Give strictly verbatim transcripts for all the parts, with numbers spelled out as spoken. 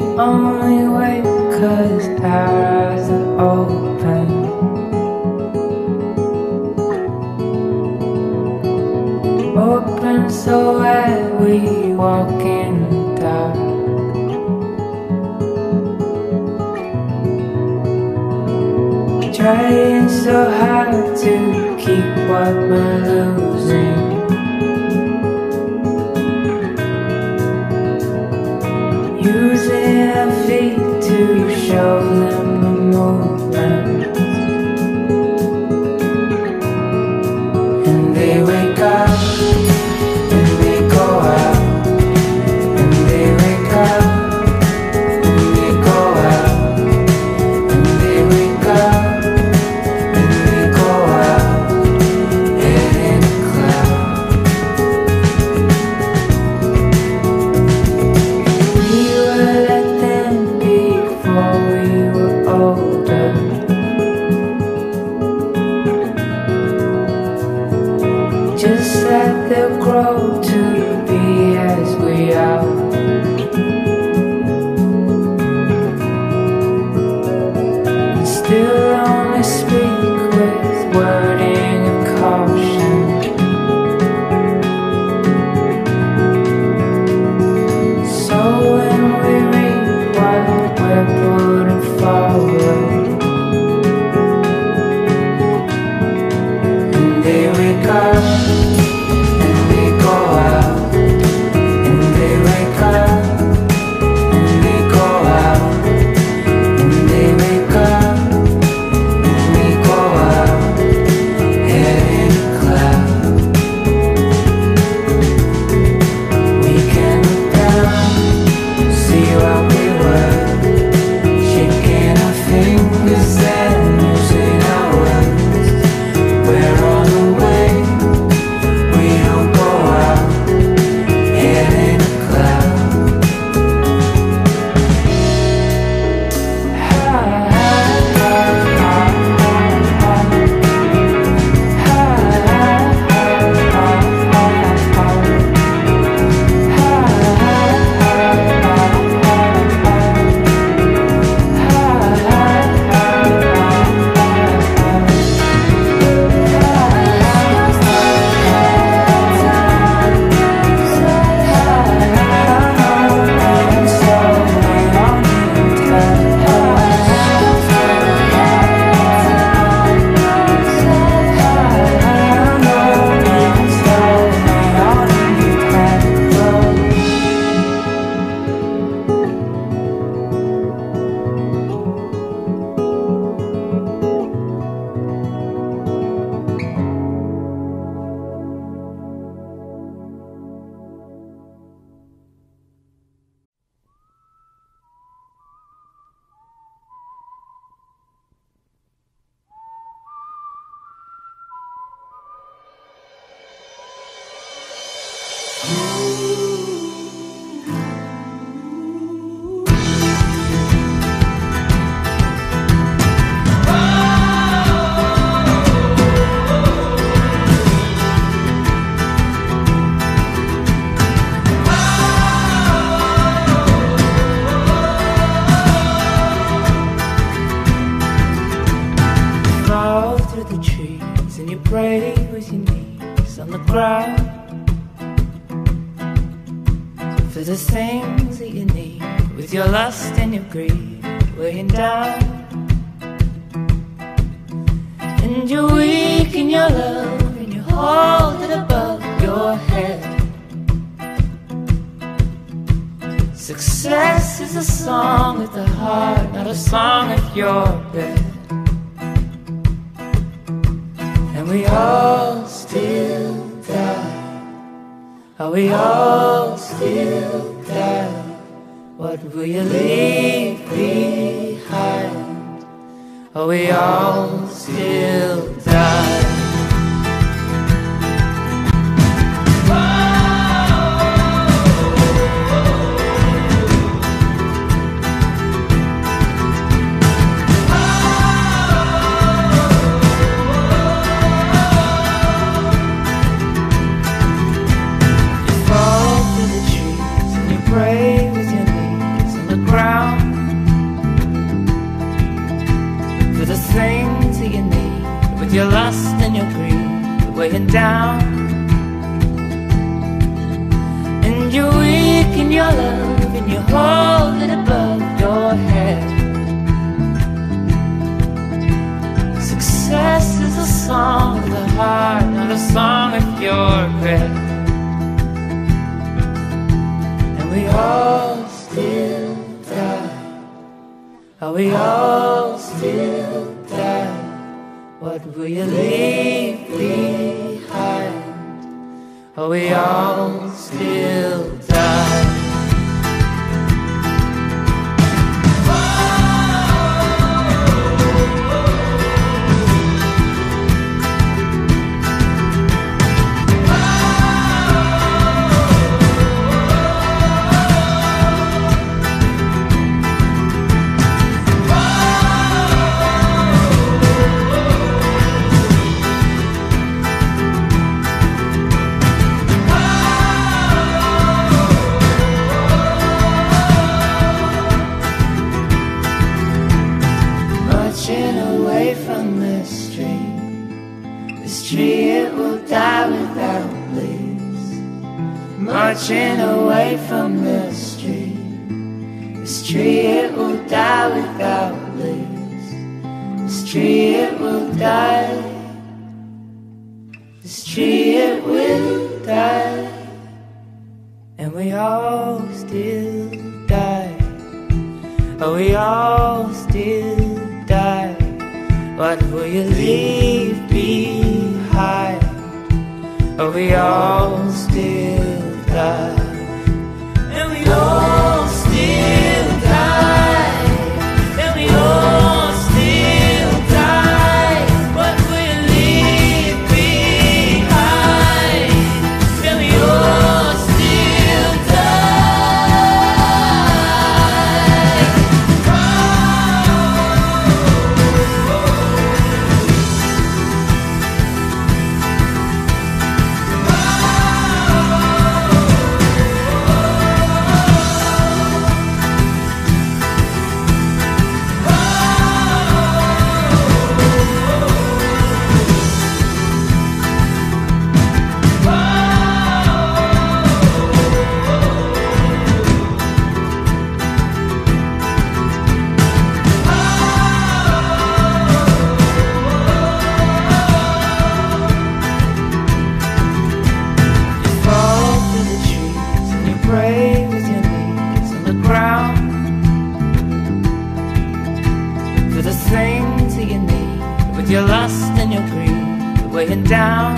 only wait 'cause our eyes are open. Open so wide we walk in the dark. Trying so hard to keep what we're losing. Using our feet to show them the movement. And they wake up and they go out. And they wake up and they go out. And they wake up and they go out. Head in a cloud. We were like them before we were older. Just let them grow to be as we are. And still only speak with wording of caution. So when we read what we're putting forward, and they wake up and they go out. And they wake up and they go out. And they wake up and we go out. Head in a cloud. We can look down, see what we were, shaking our fingers and using our words. We're on the way, we don't go out. Head in a cloud. Fall through the trees and you pray with your knees on the ground for the things that you need, with your lust and your greed weighing down. And you're weak in your love and you hold it above your head. Success is a song at the heart, not a song at your bed. And we all still die. Are we all still die? What will you leave behind? Are we all still die? Pray with your knees on the ground. weighing down. And you're weak in your love, and you hold it above your head. Success is a song of the heart, not a song of your regret. And we all still die. Oh, we all still die. What will you leave behind? Oh, we all still die. Marching away from this tree, this tree it will die without leaves. Marching away from this tree, this tree it will die without leaves. This tree it will die, this tree it will die. And we all still die. Oh, we all still die. What will you leave behind? Oh, we all still die. And we all still die. And we all still die. What will you leave behind? And we all still die. Pray with your knees on the ground for the things that you need, with your lust and your greed weighing down.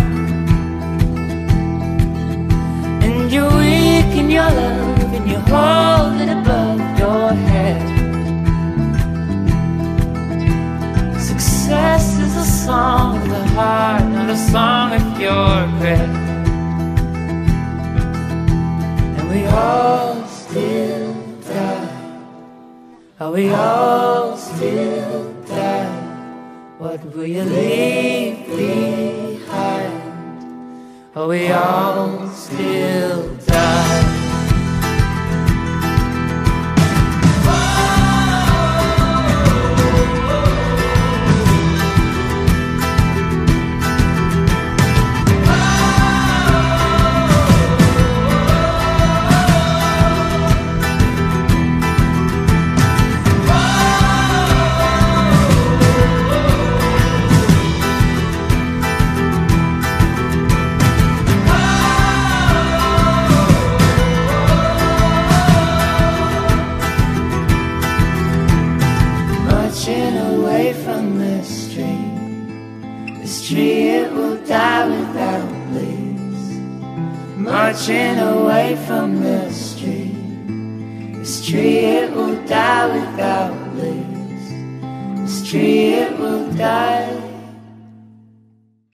And you're weak in your love, and you hold it above your head. Success is a song of the heart, not a song of your regret. We all still die. Oh, we all still die. What will you leave behind? Oh, we all still die. Marching away from this tree, this tree it will die without leaves. Marching away from this tree, this tree it will die without leaves. This tree it will die.